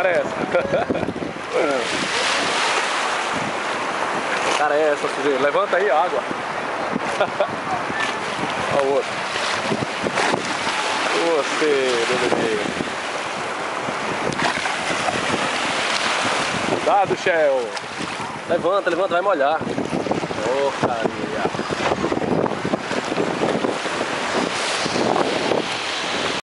cara é essa? Cara é essa, sujeira? Levanta aí a água. Olha o outro. Você, meu bebê. Cuidado, Shell. Levanta, levanta, vai molhar. Ô, carinha.